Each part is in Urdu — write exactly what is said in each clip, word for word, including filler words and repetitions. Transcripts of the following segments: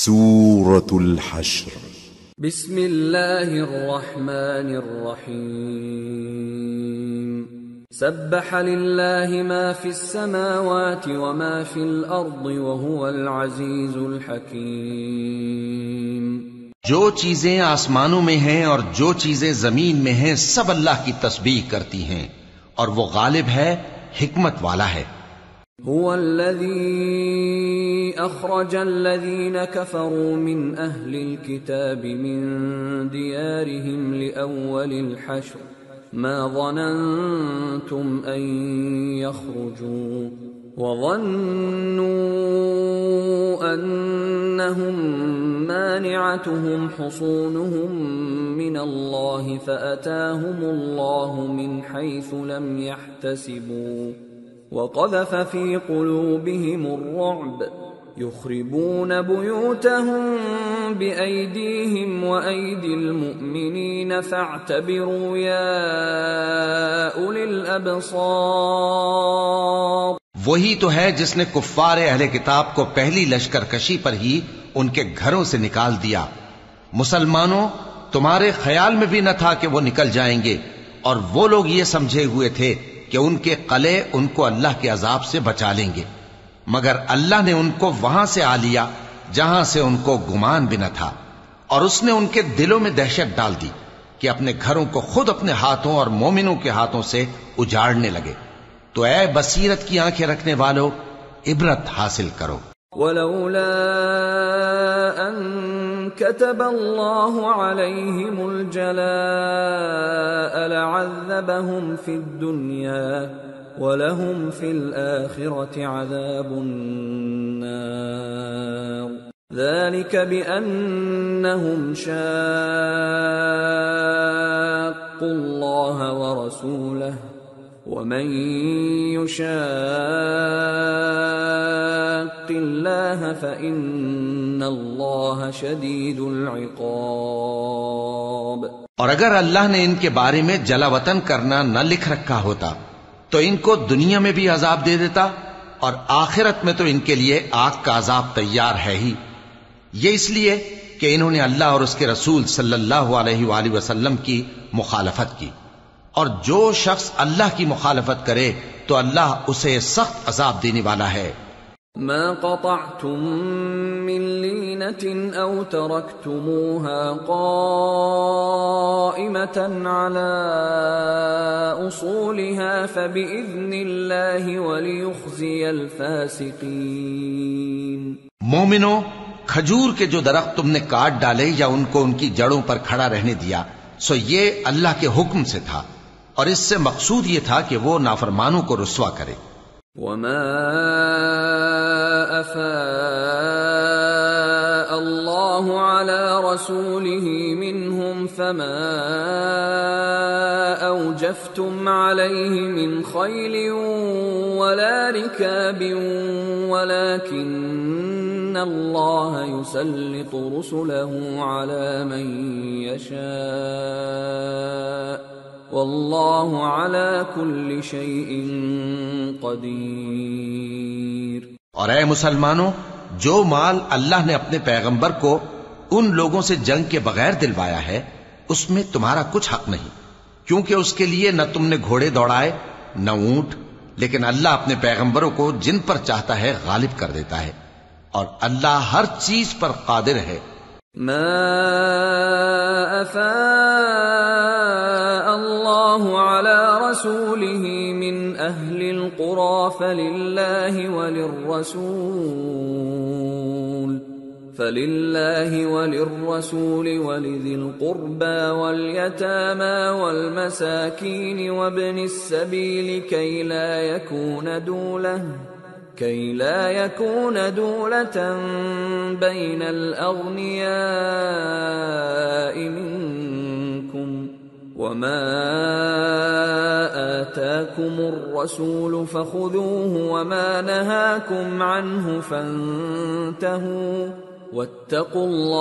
سورة الحشر. بسم الله الرحمن الرحيم. سبح لله ما في السماوات وما في الأرض وهو العزيز الحكيم. جو چیزیں آسمانوں میں ہیں اور جو چیزیں زمین میں ہیں سب اللہ کی تسبیح کرتی ہیں اور وہ غالب ہے، حکمت والا ہے۔ هو الذي أخرج الذين كفروا من أهل الكتاب من ديارهم لأول الحشر ما ظننتم أن يخرجوا وظنوا أنهم مانعتهم حصونهم من الله فأتاهم الله من حيث لم يحتسبوا وقذف في قلوبهم الرعب يخربون بيوتهم بأيديهم وأيدي المؤمنين فاعتبروا يا أولي الأبصار۔ وہی تو ہے جس نے کفار اہل کتاب کو پہلی لشکر کشی پر ہی ان کے گھروں سے نکال دیا۔ مسلمانوں، تمہارے خیال میں بھی نہ تھا کہ وہ نکل جائیں گے، اور وہ لوگ یہ سمجھے ہوئے تھے کہ ان کے قلعے ان کو اللہ کے عذاب سے بچا لیں گے، مگر اللہ نے ان کو وہاں سے آ لیا جہاں سے ان کو گمان بھی نہ تھا، اور اس نے ان کے دلوں میں دہشت ڈال دی کہ اپنے گھروں کو خود اپنے ہاتھوں اور مومنوں کے ہاتھوں سے اجاڑنے لگے۔ تو اے بصیرت کی آنکھیں رکھنے والو، عبرت حاصل کرو۔ ولولا ان كتب الله عليهم الجلاء لعذبهم في الدنيا ولهم في الآخرة عذاب النار ذلك بأنهم شاقوا الله ورسوله ومن يشاق الله فإن الله شديد العقاب۔ اور اگر اللہ نے ان کے بارے میں جلا وطن کرنا نہ لکھ رکھا ہوتا تو ان کو دنیا میں بھی عذاب دے دیتا، اور آخرت میں تو ان کے لیے آگ کا عذاب تیار ہے ہی۔ یہ اس لیے کہ انہوں نے اللہ اور اس کے رسول صلی اللہ علیہ وآلہ وسلم کی مخالفت کی، اور جو شخص اللہ کی مخالفت کرے تو اللہ اسے سخت عذاب دینے والا ہے۔ ما قطعتم من لينة أو تركتموها قائمة على أصولها فبإذن الله وليخزي الفاسقين۔ مومنوں، کھجور کے جو درخت تم نے کاٹ ڈالے یا ان کو ان کی جڑوں پر کھڑا رہنے دیا، سو یہ اللہ کے حکم سے تھا، اور اس سے مقصود یہ تھا کہ وہ نافرمانوں کو رسوا کرے۔ وما أفاء الله على رسوله منهم فما أوجفتم عليه من خيل ولا ركاب ولكن الله يسلط رسله على من يشاء واللہ علی کل شیء قدیر۔ اور اے مسلمانوں، جو مال اللہ نے اپنے پیغمبر کو ان لوگوں سے جنگ کے بغیر دلوایا ہے اس میں تمہارا کچھ حق نہیں، کیونکہ اس کے لیے نہ تم نے گھوڑے دوڑائے نہ اونٹ، لیکن اللہ اپنے پیغمبروں کو جن پر چاہتا ہے غالب کر دیتا ہے، اور اللہ ہر چیز پر قادر ہے۔ ما أفاء الله على رسوله من أهل القرى فلله وللرسول فلله وللرسول ولذي القربى واليتامى والمساكين وابن السبيل كي لا يكون دولة كي لا يكون دولة بين الأغنياء منكم وما آتاكم الرسول فخذوه وما نهاكم عنه فانتهوا واتقوا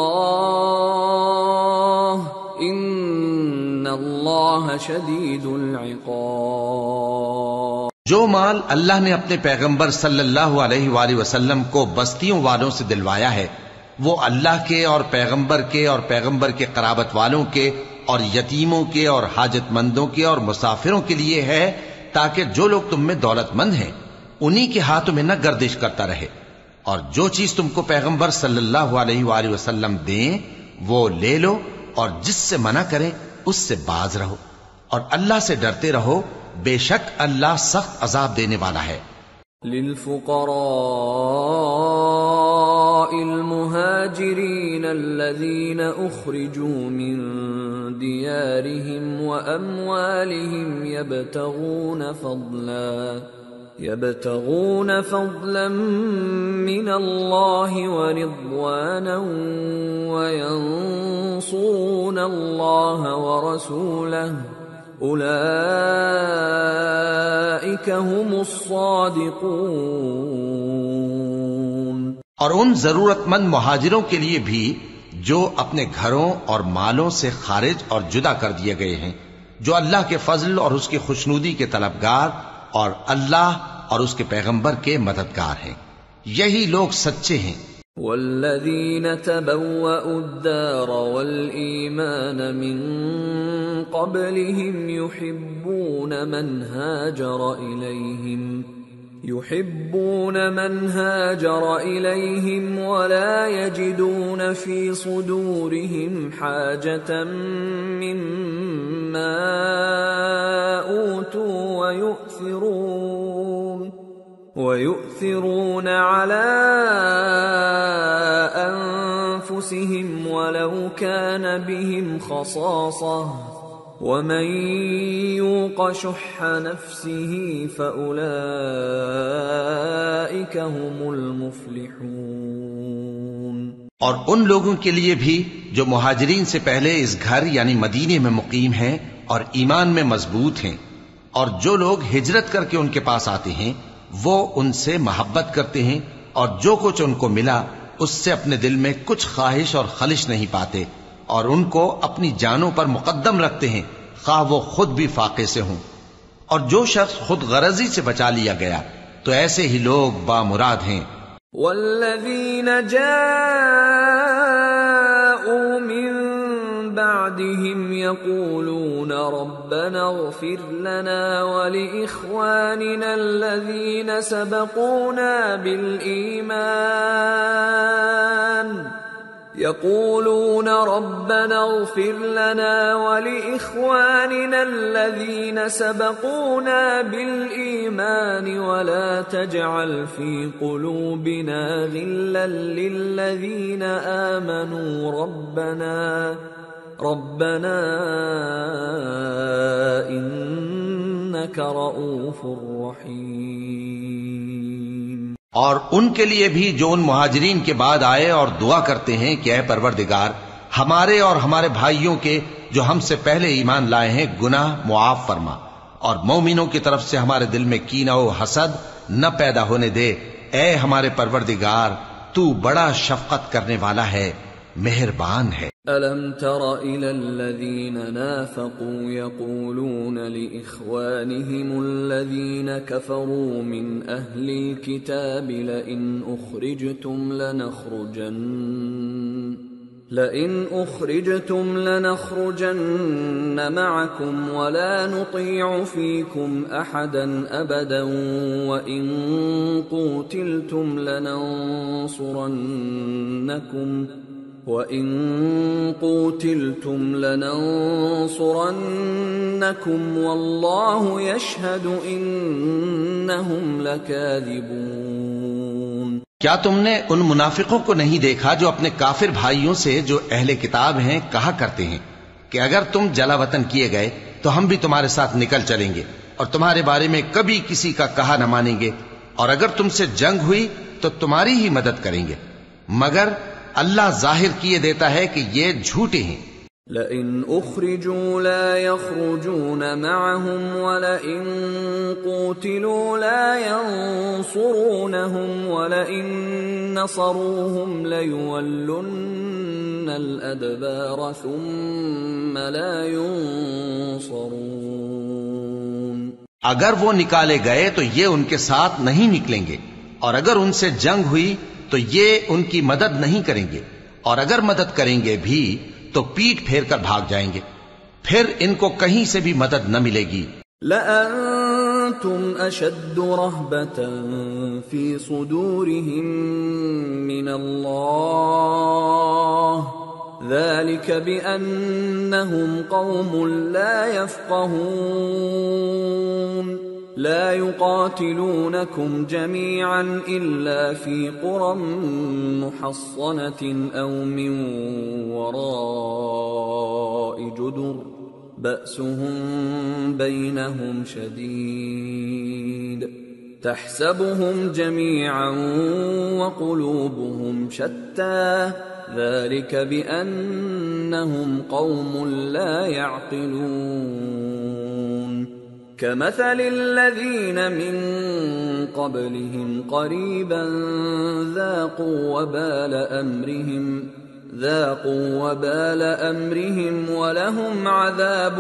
الله إن الله شديد العقاب۔ جو مال اللہ نے اپنے پیغمبر صلی اللہ علیہ وآلہ وسلم کو بستیوں والوں سے دلوایا ہے وہ اللہ کے اور پیغمبر کے اور پیغمبر کے قرابت والوں کے اور یتیموں کے اور حاجت مندوں کے اور مسافروں کے لیے ہے، تاکہ جو لوگ تم میں دولت مند ہیں انہی کے ہاتھوں میں نہ گردش کرتا رہے، اور جو چیز تم کو پیغمبر صلی اللہ علیہ وآلہ وسلم دیں وہ لے لو، اور جس سے منع کریں اس سے باز رہو، اور اللہ سے ڈرتے رہو، بے شک اللہ سخت عذاب دینے والا ہے۔ للفقراء المهاجرين الذين أخرجوا من ديارهم وأموالهم يبتغون فضلا يبتغون فضلا من الله ورضوانا وينصرون الله ورسوله اولئک هم الصادقون۔ اور ان ضرورت مند مہاجروں کے لیے بھی جو اپنے گھروں اور مالوں سے خارج اور جدا کر دیے گئے ہیں، جو اللہ کے فضل اور اس کی خوشنودی کے طلبگار اور اللہ اور اس کے پیغمبر کے مددگار ہیں، یہی لوگ سچے ہیں۔ والذین تبوأوا الدار والایمان من قبلهم يحبون من هاجر إليهم يحبون من هاجر إليهم ولا يجدون في صدورهم حاجة مما أوتوا ويؤثرون ويؤثرون على أنفسهم ولو كان بهم خصاصة ومن يوق شح نفسه فأولئك هم المفلحون۔ اور ان لوگوں کے لیے بھی جو مہاجرین سے پہلے اس گھر یعنی مدینے میں مقیم ہیں اور ایمان میں مضبوط ہیں، اور جو لوگ ہجرت کر کے ان کے پاس آتے ہیں وہ ان سے محبت کرتے ہیں، اور جو کچھ ان کو ملا اس سے اپنے دل میں کچھ خواہش اور خلش نہیں پاتے، اور ان کو اپنی جانوں پر مقدم رکھتے ہیں خواہ وہ خود بھی فاقے سے ہوں۔ اور جو شخص خود غرضی سے بچا لیا گیا تو ایسے ہی لوگ بامراد ہیں۔ والذین جاءوا من بعدهم يقولون ربنا اغفر لنا ولإخواننا الذين سبقونا بالإيمان يقولون ربنا اغفر لنا ولإخواننا الذين سبقونا بالإيمان ولا تجعل في قلوبنا غلا للذين آمنوا ربنا ربنا إنك رؤوف رحيم۔ اور ان کے لیے بھی جو ان مہاجرین کے بعد آئے اور دعا کرتے ہیں کہ اے پروردگار ہمارے اور ہمارے بھائیوں کے جو ہم سے پہلے ایمان لائے ہیں گناہ معاف فرما، اور مومنوں کی طرف سے ہمارے دل میں کینہ و حسد نہ پیدا ہونے دے، اے ہمارے پروردگار تو بڑا شفقت کرنے والا ہے، مہربان ہے۔ أَلَمْ تَرَ إِلَى الَّذِينَ نَافَقُوا يَقُولُونَ لِإِخْوَانِهِمُ الَّذِينَ كَفَرُوا مِنْ أَهْلِ الْكِتَابِ لَئِنْ أُخْرِجْتُمْ لَنَخْرُجَنَّ لَئِنْ أُخْرِجْتُمْ لَنَخْرُجَنَّ مَعَكُمْ وَلَا نُطِيعُ فِيكُمْ أَحَدًا أَبَدًا وَإِنْ قُوتِلْتُمْ لَنَنْصُرَنَّكُمْ وَإِن قُوتِلْتُمْ لَنَنصُرَنَّكُمْ وَاللَّهُ يَشْهَدُ إِنَّهُمْ لَكَاذِبُونَ۔ کیا تم نے ان منافقوں کو نہیں دیکھا جو اپنے کافر بھائیوں سے جو اہل کتاب ہیں کہا کرتے ہیں کہ اگر تم جلا وطن کیے گئے تو ہم بھی تمہارے ساتھ نکل چلیں گے اور تمہارے بارے میں کبھی کسی کا کہا نہ مانیں گے، اور اگر تم سے جنگ ہوئی تو تمہاری ہی مدد کریں گے، مگر اللہ ظاہر کیے دیتا ہے کہ یہ جھوٹے ہیں۔ لَئِنْ أُخْرِجُوا لَا يَخْرُجُونَ مَعَهُمْ وَلَئِنْ قُوتِلُوا لَا يَنصُرُونَهُمْ وَلَئِنْ نَصَرُوهُمْ لَيُوَلُّنَّ الْأَدْبَارَ ثُمَّ لَا يُنصَرُونَ۔ اگر وہ نکالے گئے تو یہ ان کے ساتھ نہیں نکلیں گے، اور اگر ان سے جنگ ہوئی تو یہ ان کی مدد نہیں کریں گے، اور اگر مدد کریں گے بھی تو پیٹ پھیر کر بھاگ جائیں گے، پھر ان کو کہیں سے بھی مدد نہ ملے گی۔ لَأَنْتُمْ أَشَدُّ رَهْبَةً فِي صُدُورِهِم مِّنَ اللَّهِ ذَلِكَ بِأَنَّهُمْ قَوْمٌ لَا يَفْقَهُونَ لا يقاتلونكم جميعا إلا في قرى محصنة أو من وراء جدر بأسهم بينهم شديد تحسبهم جميعا وقلوبهم شتى ذلك بأنهم قوم لا يعقلون كمثل الذين من قبلهم قريبا ذاقوا وبال أمرهم ذاقوا وبال أمرهم ولهم عذاب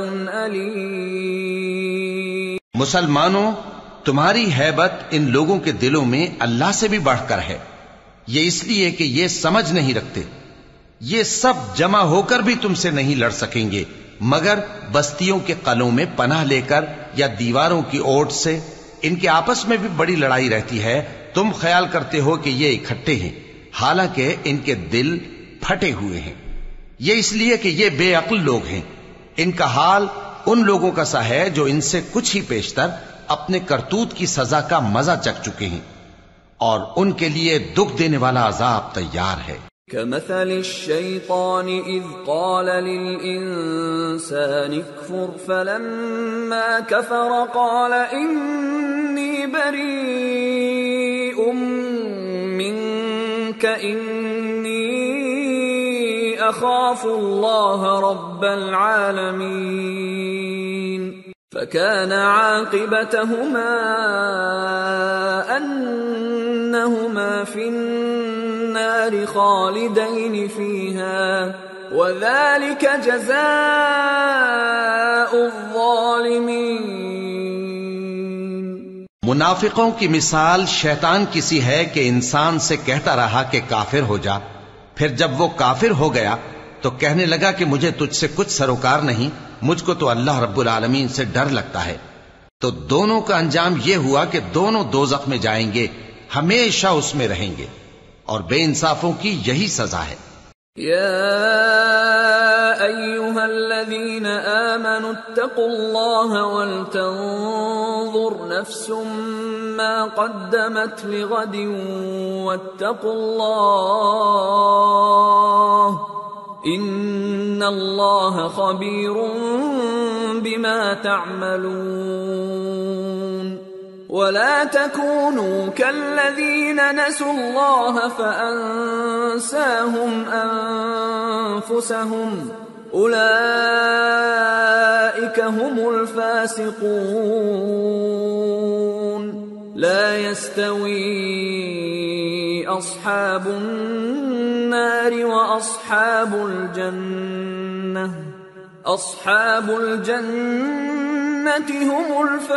أليم۔ مسلمانوں، تمہاری ہیبت ان لوگوں کے دلوں میں اللہ سے بھی بڑھ کر ہے، یہ اس لیے کہ یہ سمجھ نہیں رکھتے۔ یہ سب جمع ہو کر بھی تم سے نہیں لڑ سکیں گے مگر بستیوں کے قلعوں میں پناہ لے کر یا دیواروں کی اوٹ سے۔ ان کے آپس میں بھی بڑی لڑائی رہتی ہے، تم خیال کرتے ہو کہ یہ اکٹھے ہیں، حالانکہ ان کے دل پھٹے ہوئے ہیں۔ یہ اس لیے کہ یہ بے عقل لوگ ہیں۔ ان کا حال ان لوگوں کا سا ہے جو ان سے کچھ ہی پیشتر اپنے کرتوت کی سزا کا مزہ چکھ چکے ہیں، اور ان کے لیے دکھ دینے والا عذاب تیار ہے۔ كمثل الشيطان إذ قال للإنسان اكفر فلما كفر قال إني بريء منك إني أخاف الله رب العالمين فكان عاقبتهما أنهما في النار خالدين فيها وذلك جزاء الظالمين۔ منافقوں کی مثال شیطان کسی ہے کہ انسان سے کہتا رہا کہ کافر ہو جا، پھر جب وہ کافر ہو گیا تو کہنے لگا کہ مجھے تجھ سے کچھ سروکار نہیں، مجھ کو تو اللہ رب العالمین سے ڈر لگتا ہے۔ تو دونوں کا انجام یہ ہوا کہ دونوں دوزخ میں جائیں گے، ہمیشہ اس میں رہیں گے، اور بے انصافوں کی یہی سزا ہے۔ یا ایھا الذین آمنوا اتقوا اللہ ولتنظر نفس ما قدمت لغد واتقوا اللہ ان اللہ خبیر بما تعملون ولا تكونوا كالذين نسوا الله فأنساهم أنفسهم أولئك هم الفاسقون لا يستوي أصحاب النار وأصحاب الجنة أصحاب الجنة هم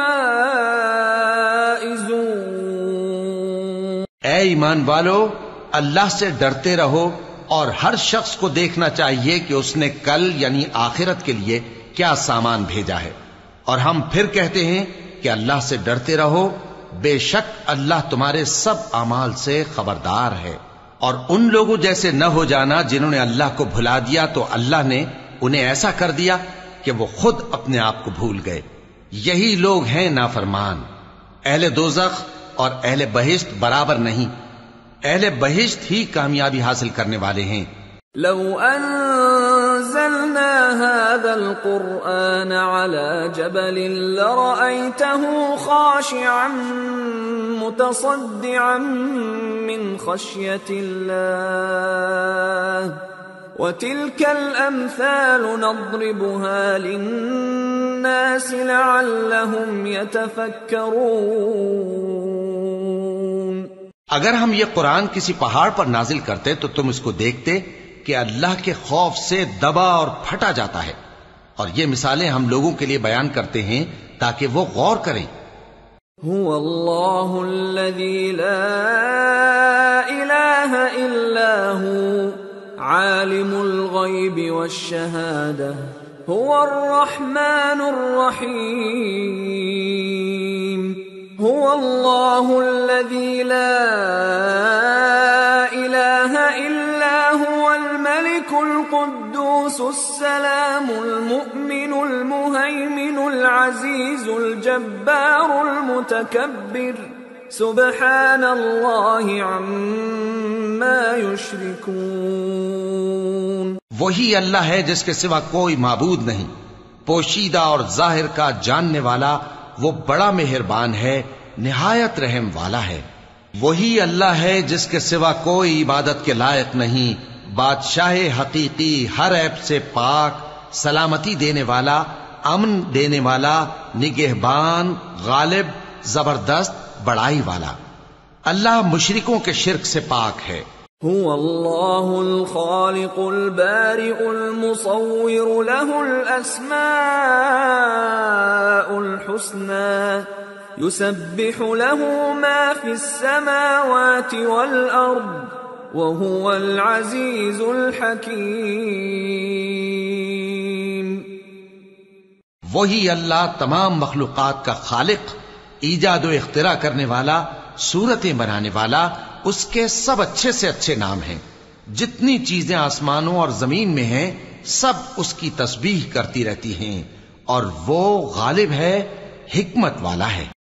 الفائزون۔ اے ایمان والو، اللہ سے ڈرتے رہو، اور ہر شخص کو دیکھنا چاہیے کہ اس نے کل یعنی آخرت کے لیے کیا سامان بھیجا ہے، اور ہم پھر کہتے ہیں کہ اللہ سے ڈرتے رہو، بے شک اللہ تمہارے سب اعمال سے خبردار ہے۔ اور ان لوگوں جیسے نہ ہو جانا جنہوں نے اللہ کو بھلا دیا تو اللہ نے انہیں ایسا کر دیا کہ وہ خود اپنے آپ کو بھول گئے۔ یہی لوگ ہیں نافرمان۔ اہل دوزخ اور اہل بہشت برابر نہیں، اہل بہشت ہی کامیابی حاصل کرنے والے ہیں۔ لو انزلنا هذا القرآن على جبل لرأيته خاشعا متصدعا من خشية الله وتلك الأمثال نضربها للناس لعلهم يتفكرون۔ اگر ہم یہ قرآن کسی پہاڑ پر نازل کرتے تو تم اس کو دیکھتے کہ اللہ کے خوف سے دبا اور پھٹا جاتا ہے، اور یہ مثالیں ہم لوگوں کے لیے بیان کرتے ہیں تاکہ وہ غور کریں۔ هو الله الذي لا إله إلا هو عالم الغيب والشهادة هو الرحمن الرحيم هو الله الذي لا إله إلا هو الملك القدوس السلام المؤمن المهيمن العزيز الجبار المتكبر سبحان الله عما يشركون. وہی اللہ ہے جس کے سوا کوئی معبود نہیں، پوشیدہ اور ظاہر کا جاننے والا، وہ بڑا مہربان ہے، نہایت رحم والا ہے۔ وہی اللہ ہے جس کے سوا کوئی عبادت کے لائق نہیں، بادشاہ حقیقی، ہر عیب سے پاک، سلامتی دینے والا، امن دینے والا، نگہبان، غالب، زبردست، بڑائی والا۔ اللہ مشرکوں کے شرک سے پاک ہے۔ هو الله الخالق البارئ المصور له الأسماء الحسنى يسبح له ما في السماوات والأرض وهو العزيز الحكيم. وہی اللہ تمام مخلوقات کا خالق، ایجاد و اختراع کرنے والا، صورتیں بنانے والا، اس کے سب اچھے سے اچھے نام ہیں۔ جتنی چیزیں آسمانوں اور زمین میں ہیں سب اس کی تسبیح کرتی رہتی ہیں، اور وہ غالب ہے، حکمت والا ہے۔